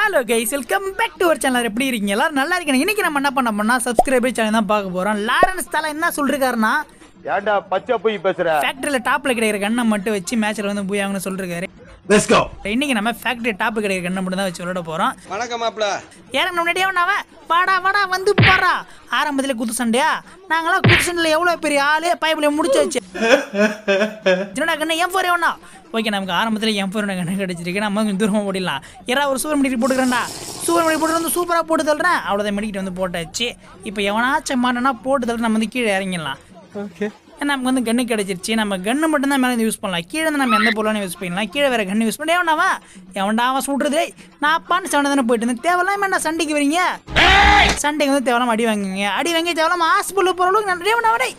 Hello guys, welcome back to our channel. எப்படி இருக்கீங்க? எல்லாரும் நல்லா இருக்கீங்க. இன்னைக்கு நம்ம என்ன பண்ண போறோம்னா சப்ஸ்கிரைபர் சேனல் தான் பார்க்க போறோம். லாரன்ஸ் தல என்ன சொல்றாருன்னா, ஏன்டா பச்சை போய் பேசுற? ஃபேக்டரியில டாப்ல கிடைக்கிற கண்ணை மட்டும் வச்சு மேட்ச்ல வந்து பூயாங்கன்னு சொல்றாரு. Let's go. இன்னைக்கு நம்ம ஃபேக்டரி டாப் கிடைக்கிற கண்ணை மட்டும் தான் வச்சு விளையாட போறோம். வணக்கம் மாப்ள. ஏறங்க முன்னாடியே அவன் வாடா வாடா வந்து பாரா. ஆரம்பத்துல குத்து சண்டையா? நாங்களாம் குத்து சண்டையில எவ்வளவு பெரிய ஆளு பைப்ல முடிச்சு வச்சு. என்னடா கண்ணு M4 ஒண்ணா? ஓகே, நமக்கு ஆரம்பத்துல M4 கண்ணு கிடைச்சிருக்கு. நம்ம கொஞ்சம் தூரமா ஓடிடலாம். யாராவது ஒரு சூப்பர் மெடிக்கெட் போட்டுக்கிறேன்டா. சூப்பர் மெடிக்கெட் போட்டு வந்து சூப்பரா போட்டு தள்ளுறேன். அவ்வளோதான், மெடிக்கெட் வந்து போட்டாச்சு. இப்போ எவனாச்சும் மாட்டேன்னா போட்டு தள்ளுற நம்ம வந்து கீழே இறங்கிடலாம். ஓகே, நமக்கு வந்து கன்று கிடைச்சிருச்சு. நம்ம கன்று மட்டும் தான் மேலே யூஸ் பண்ணலாம். கீழே வந்து நம்ம எந்த பொருளானு யூஸ் பண்ணலாம். கீழே வேற கன்று யூஸ் பண்ணி எவன்டாவா சுடுறது. நான் பான்னு சண்டை தானே போயிட்டு இருந்தேன். தேவையில்லாம என்ன சண்டைக்கு வரீங்க? சண்டைக்கு வந்து தேவையில்லாம அடி வாங்குங்க. அடி வாங்கி தேவையில்லாம ஹாஸ்பிட்டல் போற அளவுக்கு நிறைய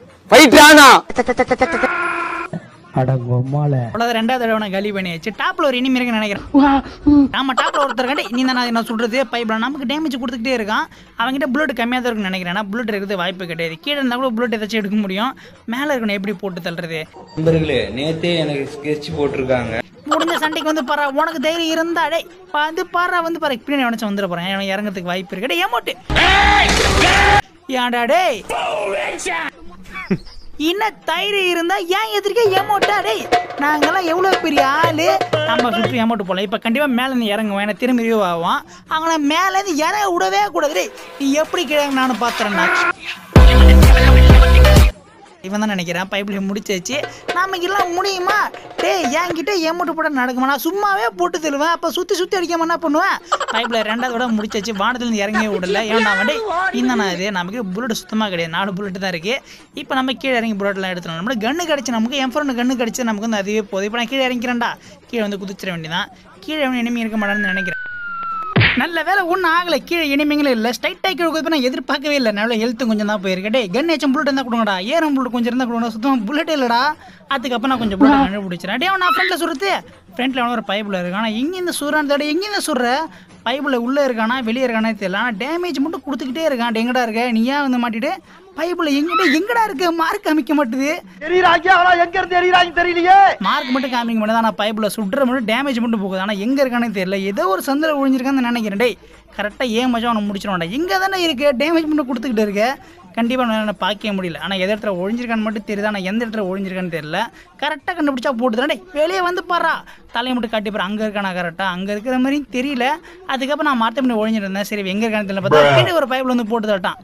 ரெண்டாவது தடவை காலி பண்ணியாச்சு. டாப்ல ஒரு இனிமே இருக்குன்னு நினைக்கிறேன். ஆமா, டாப்ல ஒருத்தர் கண்டி நீ தான் என்ன சொல்றது பைப்ல நமக்கு டேமேஜ் கொடுத்துக்கிட்டே இருக்கான். அவங்ககிட்ட புல்லட் கம்மியாக தான் இருக்குன்னு நினைக்கிறேன். புல்லட் இருக்கிறது வாய்ப்பு கிடையாது. கீழே இருந்தால் கூட புல்லட் ஏதாச்சும் எடுக்க முடியும். மேலே இருக்கணும் எப்படி போட்டு தள்ளுறது? நண்பர்களே, நேத்தே எனக்கு ஸ்கெட்ச் போட்டிருக்காங்க. முடிஞ்ச சண்டைக்கு வந்து பாரு. உனக்கு தைரியம் இருந்தா டே வந்து பாரு, வந்து பாரு. இப்படி நினைச்சு வந்துட போறேன். இறங்கிறதுக்கு வாய்ப்பு இருக்கு. டே ஏமாட்டு ஏன்டா டே, இன்னும் தைரியம் இருந்தா ஏன் எதிர்க்க ஏமாட்டா டே? நாங்கெல்லாம் எவ்வளவு பெரிய ஆளு. நம்ம சுற்றி ஏமாட்டு போல. இப்ப கண்டிப்பா மேல இருந்து இறங்குவோம். ஏன்னா திரும்பி ரிவ்யூ ஆகும். அவங்கள மேல இருந்து இறங்க விடவே கூடாது. டே நீ எப்படி கிழங்கு நானும் பாத்துறேன்னா இவன் தான் நினைக்கிறேன். பைப்ல முடிச்சாச்சு. நமக்கு எல்லாம் முடியுமா? டே என்கிட்ட ஏமாட்டு போட நடக்குமா? நான் சும்மாவே போட்டு தருவேன். அப்ப சுத்தி சுத்தி அடிக்காம என்ன பண்ணுவேன்? பைப்ல ரெண்டாவது கூட முடிச்சாச்சு. வானத்துல இருந்து இறங்கவே விடல. ஏன்னா டே இன்னும் இது நமக்கு புல்லட் சுத்தமா கிடையாது. 4 புல்லட் தான் இருக்கு. இப்போ நம்ம கீழே இறங்கி புல்லட்லாம் எடுத்துடலாம். நம்ம கன்று கிடைச்சு நமக்கு M4 கன்று கிடைச்சு நமக்கு வந்து அதுவே போதும். இப்போ நான் கீழே இறங்கிறேன்டா. கீழே வந்து குதிச்சிட வேண்டியதான். கீழே இனிமே இருக்க மாட்டான்னு நினைக்கிறேன். நல்ல வேலை ஒன்றும் ஆகலை. கீழே இனிமேங்களும் இல்லை. ஸ்ட்ரைட்டாக கீழே கொடுத்து நான் எதிர்பார்க்கவே இல்லை. நல்ல ஹெல்த்து கொஞ்சம் தான் போயிருக்கேன். டே கன் ஏச்சும் புல்லட் இருந்தால் கொடுங்கடா. ஏறம் புல்லட் கொஞ்சம் இருந்தால் கொடுங்கடா. சுத்தமாக புல்லட் இல்லைடா. அதுக்கப்புறம் நான் கொஞ்சம் புல்லட் கண்டுபிடிச்சிடறேன். டே நான் ஃப்ரெண்டில் சுடுறது. ஃப்ரெண்டில் அவன் ஒரு பைப்பில் இருக்கான். ஆனால் எங்கேருந்து சுடுறான்னு தெரியல. எங்கேருந்து சுடுற? பைப்பில் உள்ளே இருக்கானா வெளியே இருக்கானே தெரியல. ஆனால் டேமேஜ் மட்டும் கொடுத்துக்கிட்டே இருக்கான். எங்கடா இருக்க நீ? ஏன் வந்து மாட்டிட்டு பைப்புல எங்கடா இருக்கு? மார்க் காமிக்க மாட்டுது. மார்க் மட்டும் காமிக்க மாட்டேது. ஆனா பைப்புல சுடுற மட்டும் டேமேஜ் மட்டும் போகுது. ஆனா எங்க இருக்கானே தெரியல. ஏதோ ஒரு சந்தில ஒழிஞ்சிருக்கான்னு நினைக்கிறேன். டே கரெக்டா ஏன் மச்சம் அவனை முடிச்சிடுவான்டா. எங்க தானே இருக்கு? டேமேஜ் மட்டும் கொடுத்துக்கிட்டு இருக்க. கண்டிப்பா நான் பார்க்க முடியல. ஆனா எந்த இடத்துல ஒழிஞ்சிருக்கான்னு மட்டும் தெரியுது. ஆனா எந்த இடத்துல ஒழிஞ்சிருக்கான்னு தெரியல. கரெக்டா கண்டுபிடிச்சா போட்டுதான். டே வெளியே வந்து பாரா. தலையை மட்டும் காட்டி போற. அங்க இருக்கானா கரெக்டா? அங்க இருக்கிற மாதிரி தெரியல. அதுக்கப்புறம் நான் மாத்த பண்ணி ஒழிஞ்சிட்டு இருந்தேன். சரி எங்க இருக்கான்னு தெரியல. பார்த்தா ஒரு பைப்ல வந்து போட்டு தட்டான்.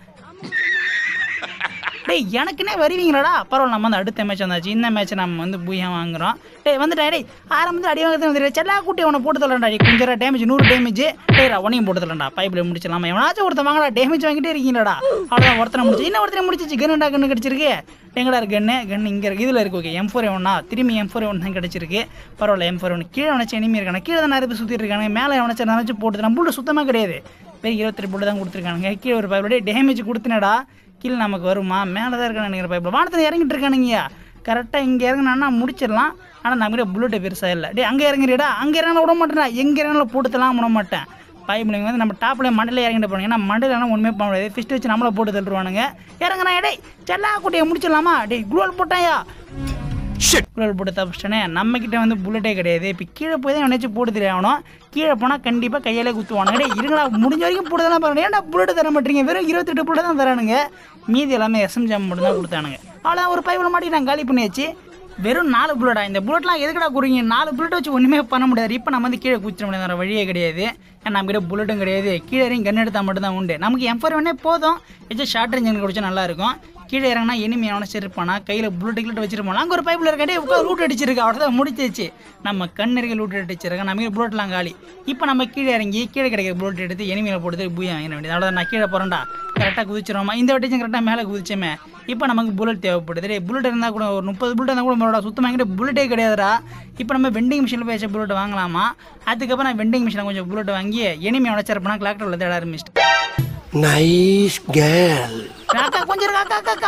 டேய் எனக்குன்னே வருவீங்களாடா? பரவாயில்ல, நம்ம வந்து அடுத்த மேட்ச் வந்தாச்சு. இந்த மேட்ச் நம்ம வந்து பூயா வாங்குறோம். டே வந்துட்டா. டே ஆரம்பத்தில் அடி வாங்கிறது வந்து செல்லா கூட்டி அவனை போட்டு தரலாம்டா. கொஞ்சம் டேமேஜ் 100 டேமேஜ். டேரா உனையும் போட்டு தரலாம்டா. பைப்பில் முடிச்சிடலாமா? எவனாச்சும் ஒருத்தன் வாங்கடா. டேமேஜ் வாங்கிட்டே இருக்கீங்களாடா. அவ்வளோதான், ஒருத்தனை முடிச்சு இன்னும் ஒருத்தனை முடிச்சிச்சு. கன்னுடா கன்று கிடச்சிருக்கு. எங்கடா இருக்கு கன்று? இங்கே இருக்கு. இதில் இருக்கு. ஓகே, M4 ஒன்றா திரும்பி M4 தான் கிடச்சிருக்கு. பரவாயில்ல, M4 கீழே நினச்சி இனிமே இருக்கானே. கீழே தான் நிறைய பேர் சுற்றிட்டு இருக்காங்க. மேலே நினச்சி போட்டு நம்ம புல்லு சுத்தமாக கிடையாது. வெறும் 23 புல்லு தான் கொடுத்துருக்கானுங்க. கீழே ஒரு பைப்பில் டேமேஜ் கொடுத்துனடா. கீழே நமக்கு வருமா? மேலே தான் இருக்கானு நினைக்கிற பைப்பில். வானத்தில் இறங்கிட்டு இருக்கானுங்க. கரெக்டாக இங்கே இறங்கினா முடிச்சிடலாம். ஆனால் நம்மகிட்ட புல்லட்டு பெருசாக இல்லை. டே அங்கே இறங்கிடா. அங்கே இறங்கினா விட மாட்டேன். எங்கே இறங்கினாலும் போட்டுத்தலாம் விட மாட்டேன். பைப்பில் வந்து நம்ம டாப்பில் மண்டல இறங்கிட்டு போனோம். ஏன்னா மண்டலாம் ஒன்றுமே பண்ண முடியாது. ஃபிஸ்ட் வச்சு நம்மளை போட்டு தள்ளுவானுங்க. இறங்குறா. டே செல்லா குட்டியை முடிச்சிடலாமா? டே குளோல் போட்டாயா? குளோல் போட்டு தப்பிச்சிட்டேனே. நம்மக்கிட்ட வந்து புல்லட்டே கிடையாது. இப்போ கீழே போய் தான் நினச்சி போட்டு தெரியாகணும். கீழே போனால் கண்டிப்பாக கையிலே குத்துவானுங்க. டே இருங்களா, முடிஞ்ச வரைக்கும் போட்டுதான் பாருங்க. ஏன்னா புல்லட்டு தர மாட்டீங்க. வெறும் 28 புல்லட் தான் தரானுங்க. மீதி எல்லாமே SMG மட்டும் தான் கொடுத்தானுங்க. அவ்வளோ ஒரு பைப்பில் மாட்டி நான் காலி பண்ணியாச்சு. வெறும் 4 புல்லட்டா? இந்த புல்லட்லாம் எதுக்கடா கொடுங்க? 4 புல்லட் வச்சு ஒன்றுமே பண்ண முடியாது. இப்போ நம்ம வந்து கீழே குச்சிட முடியாது. வேறு வழியே கிடையாது. ஏன்னா நம்மகிட்ட புல்லட்டும் கிடையாது. கீழே இறங்கி கன் எடுத்தால் மட்டும்தான் உண்டு. நமக்கு M4 போதும். ஏதாச்சும் ஷார்ட் ரேஞ்ச் எனக்கு குடிச்சா நல்லாயிருக்கும். கீழே இறங்கினா இனிமே அவனை வச்சிருப்பானா? கையில் புல்லட் வச்சிருப்பானா? அங்கே ஒரு பைப்பில் இருக்காண்டே உட்காந்து லூட் அடிச்சிருக்கு. அவ்வளோதான் முடிச்சிச்சு. நம்ம கண்ணருக்கு லூட் அடிச்சிருக்கேன். நம்ம புல்லட்லாம் காலி. இப்போ நம்ம கீழே இறங்கி கீழே கிடைக்கிற புல்லட் எடுத்து எனிமையில போட்டு பூயா வாங்கிட வேண்டியது. அவ்வளோதான், நான் கீழே போகிறேன்டா. கரெக்டாக குதிச்சிருவோமா? இந்த வட்டிச்சும் கரெக்டாக மேலே குதிச்சோமே. இப்போ நமக்கு புல்லட் தேவைப்படுது. புல்லட் இருந்தால் கூட ஒரு 30 புல்லட் இருந்தால் கூட நம்மளோட சுத்தமாக புல்லட்டே கிடையாதுடா. இப்போ நம்ம வெண்டிங் மிஷினில் போய் புல்லட் வாங்கலாமா? அதுக்கப்புறம் நான் வெண்டிங் மிஷினில் கொஞ்சம் புல்லட் வாங்கி எனிமே உடச்சிருப்பேனா கிளாக்டரில் தேட ஆரம்பிச்சிட்டு. Nice girl. கொஞ்சம் அக்கா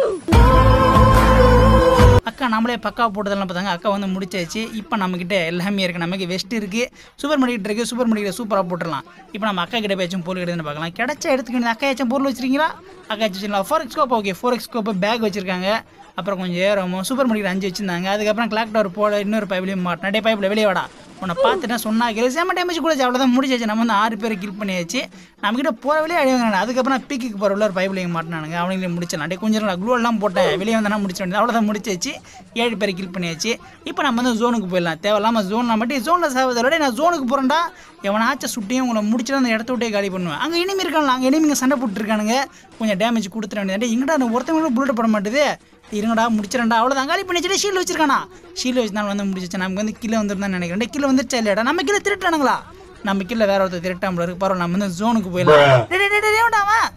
அக்கா நம்மளே பக்கா போட்டதெல்லாம் பார்த்தாங்க. அக்கா வந்து முடிச்சாச்சு. இப்போ நம்மக்கிட்ட எல்லாமே இருக்குது. நமக்கு வெஸ்ட் இருக்குது, சூப்பர் மெடிக்கெட் இருக்குது. சூப்பர் மெடிக்கெட் சூப்பராக போட்டுடலாம். இப்போ நம்ம அக்கா கிட்ட பேச்சும் பொருள் கிடையாதுன்னு பார்க்கலாம். கிடச்சா எடுத்துக்கிட்டு அக்கா ஏச்சும் பொருள் வச்சிருக்கீங்களா? அக்கா வச்சுருக்கீங்களா? 4x scope. Okay, 4x scope back வச்சுருக்காங்க. அப்புறம் கொஞ்சம் ஏறமோ சூப்பர் மெடிக்கெட் 5 வச்சுருந்தாங்க. அதுக்கப்புறம் கிளாக் டவர் போட இன்னொரு பைப்லையும் மாட்டினா. டே பைப்பில் வெளியே வாடா. உன்னை பார்த்துட்டேன் சொன்னா கேளு செம்ம டேமேஜ் கூட அவ்வளோதான் முடிச்சாச்சு நம்ம வந்து 6 பேரை கில் பண்ணியாச்சு நம்மகிட்ட போகிறவளே அழிவாங்க அதுக்கப்புறம் பீக்கு போகிற உள்ள ஒரு பைப்பில் மாட்டினானுங்க அவங்களே முடிச்சிடலாம் அப்படியே கொஞ்சம் க்ளூ எல்லாம் போட்டேன் வெளியே வந்தா முடிச்ச வேண்டியது அவ்வளோதான் முடிச்சாச்சு 7 பேரை கில் பண்ணியாச்சு இப்போ நம்ம வந்து ஜோனுக்கு போயிடலாம் தேவையில்லாமல் ஜோனில் மட்டும் ஜோனில் சாவதோட நான் ஜோனுக்கு போகிறேன்டா எவனாச்சும் சுட்டியும் உங்களை முடிச்சுட்டு அந்த இடத்த விட்டே காலி பண்ணுவேன் அங்கே இனிமே இருக்காங்களா அங்கே இனிமே சண்டை போட்டுருக்கானுங்க கொஞ்சம் டேமேஜ் கொடுத்துட வேண்டியது எங்கடா ஒருத்தவங்களும் புல்லட் போட மாட்டுது இருங்கடா முடிச்சிடா அவ்வளோதான் காலி பண்ணிச்சுட்டு ஷீல்டு வச்சிருக்கானா ஷீல்டு வச்சுனால வந்து முடிச்சிச்சு நமக்கு வந்து கீழே வந்துருந்தான்னு நினைக்கிறேன் கீழே வந்துருச்சா இல்லையாடா நம்ம கீழே திருட்டானுங்களா நம்ம கீழே வேற ஒருத்தர் திருட்டாமல் இருக்கு பரவாயில்ல நம்ம வந்து ஜோனுக்கு போயிடலாம்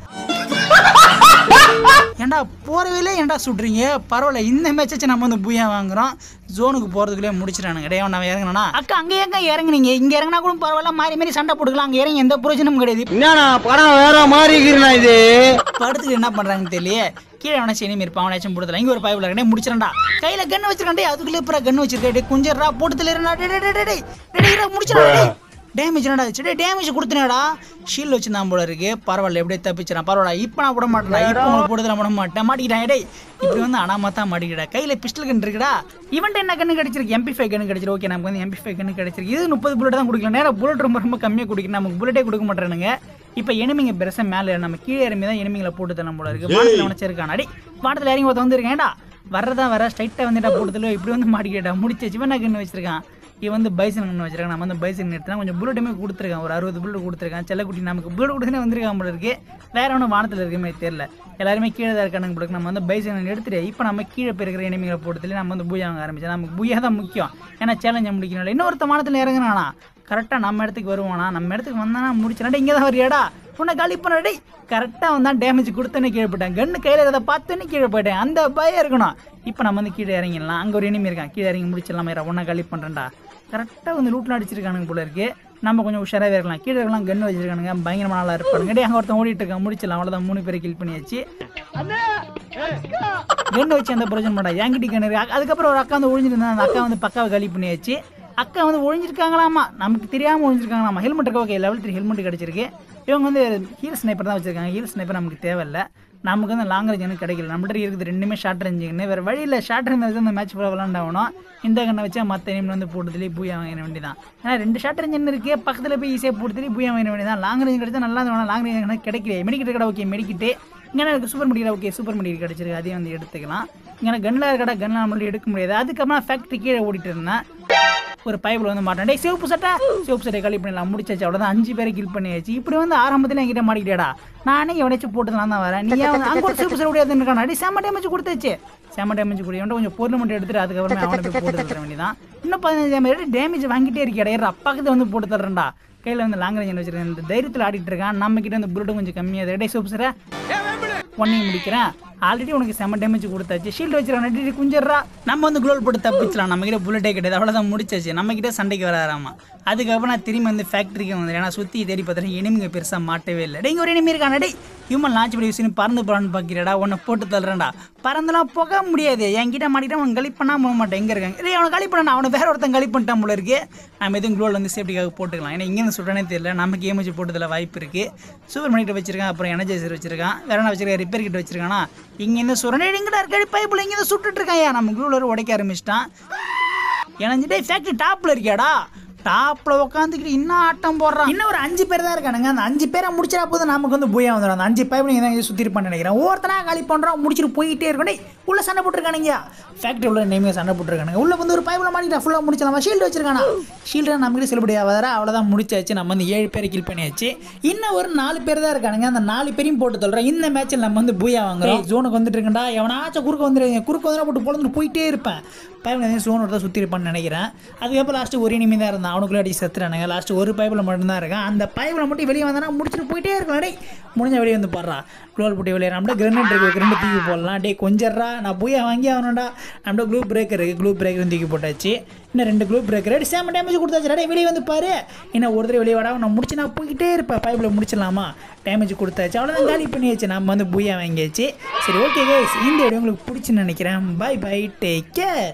ஏன்டா போறவையிலே ஏன்டா சுடுறீங்க பரவாயில்ல இந்த மேட்சை நம்ம வந்து பூயா வாங்குறோம் ஜோனுக்கு போறதுக்குள்ளே முடிச்சிடானுங்க டே நான் இறங்கினா அக்கா அங்கே எங்க இறங்குனீங்க இங்கே இறங்கினா கூட பரவாயில்ல மாறி சண்டை போட்டுக்கலாம் அங்கே இறங்கி எந்த பிரயோஜனமும் கிடையாது என்னண்ணா படம் வேற மாதிரி இருக்கிறா இது படுத்துட்டு என்ன பண்றாங்கன்னு தெரியல கீழே வேணாச்சும் இனிமே இருப்பான் அவனாச்சும் போடுதல இங்கே ஒரு பைப்பில் இருக்கே முடிச்சிடா கையில கண்ணு வச்சிருக்காண்டே அதுக்குள்ளே இப்போ கண்ணு வச்சிருக்கே கொஞ்சம் போட்டுல இருந்தா முடிச்சிடா டேமேஜ் என்னடா ஆச்சு டேமேஜ் கொடுத்தனடா ஷீல்டு வச்சுருந்தான் போல இருக்கு பரவாயில்ல எப்படியே தப்பிச்சிடான் பரவாயில்ல இப்போ நான் போட மாட்டேன் இப்போ உங்களுக்கு போடுதல போட மாட்டேன் மாட்டிக்கிட்டேன் டேய் இப்படி வந்து அனாமத்தா மாட்டிக்கிட்டா கையில் பிஸ்டல் கன் இருக்குடா இவன்ட்டு என்ன கண்ணு கிடைச்சிருக்கு MP5 கண்ணு கிடைச்சிருக்கு ஓகே நமக்கு வந்து MP5 கண்ணு கிடைச்சிருக்கு இது 30 புல்லட் தான் கொடுக்கல நேரம் புல்லட் ரொம்ப கம்மியாக குடிக்கணும் நமக்கு புல்லட்டே கொடுக்க மாட்டேறானுங்க இப்போ எனிமிங்க பெருசாக மேலே நம்ம கீழே இறங்கி தான் எனிமிங்களை போட்டு தரலாம் போல இருக்கு வானத்தில் நினச்சிருக்கான் அடி வானத்தில் இறங்கி ஒருத்த வந்துருக்கேன்டா வரதான் வர ஸ்ட்ரைட்டாக வந்துட்டா போட்டதில் இப்படி வந்து மாட்டிக்கிட்டா முடிச்சு சிவனா கண்ணு வச்சிருக்கான் இவன் வந்து பைசன் கண்ணு வச்சிருக்கான் நம்ம வந்து பைசன் எடுத்துனா கொஞ்சம் புல்லட்டுமே கொடுத்துருக்கான் ஒரு 60 புல்லட் கொடுத்துருக்கான் செல்லக்குட்டி நமக்கு புல்லட் கொடுத்துனே வந்திருக்கான் போல இருக்கு வேற ஒன்றும் வானத்தில் இருக்குமே தெரியல எல்லாருமே கீழே தான் இருக்கானுங்க போல நம்ம வந்து பைசன் எடுத்துட்டு இப்போ நம்ம கீழே போயிருக்கிற எனிமிகளை போட்டதுல நம்ம வந்து பூயா வாங்க ஆரம்பிச்சோம் நமக்கு பூயா தான் முக்கியம் ஏன்னா சேலஞ்சை முடிக்கணும் இன்னொருத்த வானத்தில் இறங்குறானா கரெக்டாக நம்ம இடத்துக்கு வருவானா நம்ம இடத்துக்கு வந்தானா முடிச்சாடா இங்கே தான் வரியாடா உன்னை காலி பண்ணடே கரெக்டாக வந்தான் டேமேஜ் கொடுத்தோன்னே கீழே போயிட்டேன் கண்ணு கையில் இருக்கிறத பார்த்தோன்னே கீழே போயிட்டேன் அந்த பயம் இருக்கணும் இப்போ நம்ம வந்து கீழே இறங்கிடலாம் அங்கே ஒரு இனிமே இருக்கான் கீழே இறங்கி முடிச்சிடலாம் ஒன்றா காலி பண்ணுறேன்டா கரெக்டாக வந்து ரூட்டில் அடிச்சிருக்கானுங்க போல இருக்கு நம்ம கொஞ்சம் உஷாராகவே இருக்கலாம் கீழே இருக்கலாம் கன்று வச்சிருக்கானுங்க பயங்கரமான நல்லா இருப்பானுங்க டே அங்கே ஒருத்தன் ஓடிட்டு இருக்கான் முடிச்சிடலாம் அவ்வளோதான் 3 பேரை கில் பண்ணியாச்சு கன்று வச்சு அந்த பிரச்சனை மாட்டா என்கிட்ட கண்ணு அதுக்கப்புறம் ஒரு அக்கா வந்து ஒழிஞ்சிருந்தா அந்த அக்கா வந்து பக்காவை காலி பண்ணியாச்சு அக்கா வந்து ஒழிஞ்சிருக்காங்களாமா நமக்கு தெரியாமல் ஒழிஞ்சிருக்காங்களாமா ஹெல்மெட் இருக்கா ஓகே லெவல் 3 ஹெல்மெட் கிடச்சிருக்கு இவங்க வந்து ஹீல் ஸ்னைப்பர் தான் வச்சிருக்காங்க ஹீல் ஸ்னைப்பர் நமக்கு தேவையில்லை நமக்கு வந்து லாங் ரேஞ்ச் எனக்கு கிடைக்கல நம்மகிட்ட இருக்குது ரெண்டுமே ஷார்ட் ரேஞ்சுன்னு வேறு வழியில் ஷார்ட் ரேஞ்ச் வச்சு அந்த மேட்ச் ஃபுல்லாக விளாண்டாகணும் இந்த கண்ணை வச்சா மற்ற எனிமில் வந்து போட்டதுலேயே பூயா வாங்கின வேண்டியதான் ஏன்னா 2 ஷார்ட் ரேஞ்ச் இருக்குது பக்கத்தில் போய் ஈஸியாக போட்டதுலேயே பூயா வாங்கின வேண்டியதான் லாங் ரேஞ்ச் கிடைச்சா நல்லா வேணும் லாங் ரேஞ்ச் கிடைக்கல மெடிக்கிட்டு கடை ஓகே மெடிக்கிட்டு இங்கே எனக்கு super medical okay super medical கிடச்சிருக்கு அதையும் வந்து எடுத்துக்கலாம் இங்கே கன்னில் இருக்கடா கன்னில் நம்மளும் எடுக்க முடியாது அதுக்கப்புறம் ஃபேக்ட்ரி கீழே ஓடிட்டு இருந்தேன் ஒரு பைப்பில் வந்து மாட்டேன் டே சிவப்பு சட்டை காலி பண்ணிடலாம் முடிச்சாச்சு அவ்வளோதான் 5 பேரை கில் பண்ணியாச்சு இப்படி வந்து ஆரம்பத்தில் என்கிட்ட மாட்டிக்கிட்டேடா நானே எவனாச்சும் போட்டுலாம் தான் வரேன் நீ அங்கே ஒரு சிவப்பு சட்டை முடியாதுன்னு இருக்கான் அடி செம்ம டேமேஜ் கொடுத்தாச்சு செம்ம டேமேஜ் கொடுத்து கொஞ்சம் பொருள் மட்டும் எடுத்துட்டு அதுக்கப்புறமே அவனை போய் போட்டு தர வேண்டியதான் இன்னும் 15 டேமேஜ் வாங்கிட்டே இருக்கேடா அப்பாக்கு வந்து போட்டு தர்றேன்டா கையில் வந்து லாங் ரேஞ்ச் வச்சிருக்கேன் இந்த தைரியத்தில் ஆடிட்டு இருக்கான் நம்ம கிட்ட வந்து புல்லட்டும் கொஞ்சம் கம்மியாக டே சிவப்பு சட்டை ஒன்னையும் முடிக்கிறேன் ஆல்ரெடி உனக்கு செம்ம டேமேஜ் கொடுத்தாச்சு ஷீல்டு வச்சிருக்கான் குஞ்சர்றா நம்ம வந்து குளோல் போட்டு தப்பிச்சலாம் நம்ம கிட்ட புல்லட்டே கிடையாது அவ்வளோதான் முடிச்சாச்சு நம்ம கிட்ட சண்டைக்கு வராராமா அதுக்கப்புறம் நான் திரும்பி வந்து ஃபேக்ட்ரிக்கு வந்து ஏன்னா சுற்றி தேடி பார்த்தா எனிமிங்க பெருசாக மாட்டவே இல்லை டே இங்கே ஒரு எனிமி இருக்கானே டே ஹியூமன் லான்ச் பண்ணி விஷயம் பறந்து போகலான்னு பார்க்கிறடா உன்னை போட்டு தள்ளுறேன்டா பறந்துலாம் போக முடியாது என்கிட்ட மாட்டிக்கிட்டா அவன் களி பண்ணால் போக மாட்டேன் எங்கே இருக்காங்க டே அவனை களி பண்ணா அவனை வேற ஒருத்தன் களி பண்ணிட்டான் போல இருக்கு நம்ம எதுவும் குளோல் வந்து சேஃப்டிக்காக போட்டுக்கலாம் ஏன்னா இங்கேருந்து சொல்கிறேனே தெரியல நமக்கு ஏமிச்சு போட்டதில் வாய்ப்பு இருக்குது சூப்பர் மணிக்கிட்ட வச்சிருக்கான் அப்புறம் எனர்ஜைசர் வச்சிருக்கான் வேற என்ன வச்சிருக்கேன் ரிப்பேர் கிட்ட வச்சிருக்கானா இங்கேருந்து சுரண்டிங்கடா இருக்காடி பைப்பில் இங்கே சுட்டுட்டு இருக்கான் நம்ம குளோலர் உடைக்க ஆரம்பிச்சிட்டான் எனஞ்சிட்டே ஃபேக்ட்ரி டாப்பில் இருக்கியாடா டாப்பில் உட்காந்துக்கிட்டு இன்னும் ஆட்டம் போடுறான் இன்னும் ஒரு 5 பேர் தான் இருக்கானுங்க அந்த 5 பேரை முடிச்சிடா போது நமக்கு வந்து பூயா வந்துடும் அந்த 5 பைப் நீங்கள் தான் சுற்றி இருப்பான்னு நினைக்கிறேன் ஒவ்வொருத்தனா காலி பண்ணுறோம் முடிச்சுட்டு போயிட்டே இருக்கணும் உள்ள சண்டை போட்டுருக்கானுங்க ஃபேக்ட்ரி உள்ள நேமே சண்டை போட்டுருக்கானுங்க உள்ள வந்து ஒரு பைப்பில் மாட்டிக்கிட்டா ஃபுல்லாக முடிச்சலாம் ஷீல்டு வச்சிருக்கானா ஷீல்டு நம்மகிட்ட செல்லுபடி ஆகாதா அவ்வளோதான் முடிச்சாச்சு நம்ம வந்து 7 பேரை கில் பண்ணியாச்சு இன்னும் ஒரு 4 பேர் தான் இருக்கானுங்க அந்த 4 பேரையும் போட்டு சொல்கிறேன் இந்த மேட்ச்சில் நம்ம வந்து பூயா வாங்குறோம் ஜோனுக்கு வந்துட்டு இருக்கா எவனாச்சும் குறுக்க வந்துடுங்க குறுக்க வந்து போட்டு பொழுது போயிட்டே இருப்பேன் பைப்பில் ஜோனோட தான் சுற்றி இருப்பான்னு நினைக்கிறேன் அதுக்கப்புறம் லாஸ்ட்டு ஒரு இனிமே தான் இருந்தான் அவனுக்குள்ளே அடி செத்துறானுங்க லாஸ்ட்டு ஒரு பைப்பில் மட்டும்தான் இருக்கான் அந்த பைப்பில் மட்டும் வெளியே வந்தானா முடிச்சுட்டு போயிட்டே இருக்கலாம் டே முடிஞ்ச வெளியே வந்து பாடுறா க்ளோல் போட்டு வெளியே நம்மள கிரனேட் இருக்கு 2 தூக்கி போடலாம் டே கொஞ்சரா நான் போய் வாங்கி ஆகணும்டா நம்மளோட க்ளூ பிரேக்கர் இருக்குது க்ளூ பிரேக்கர் தூக்கி போட்டாச்சு இன்னும் 2 க்ளூ பிரேக்கர் சேம் டேமேஜ் கொடுத்தாச்சு டே வெளியே வந்து பாரு இன்னும் ஒரு தடவை வெளியே வாடா நான் முடிச்சு நான் போய்கிட்டே இருப்பேன் பைப்பில் முடிச்சிடலாமா டேமேஜ் கொடுத்தாச்சு அவ்வளோதான் காலி பண்ணியாச்சு நம்ம வந்து பூயா வாங்கியாச்சு சரி ஓகே கைஸ் இந்த வீடியோ உங்களுக்கு பிடிச்சுன்னு நினைக்கிறேன் பை பை டேக் கேர்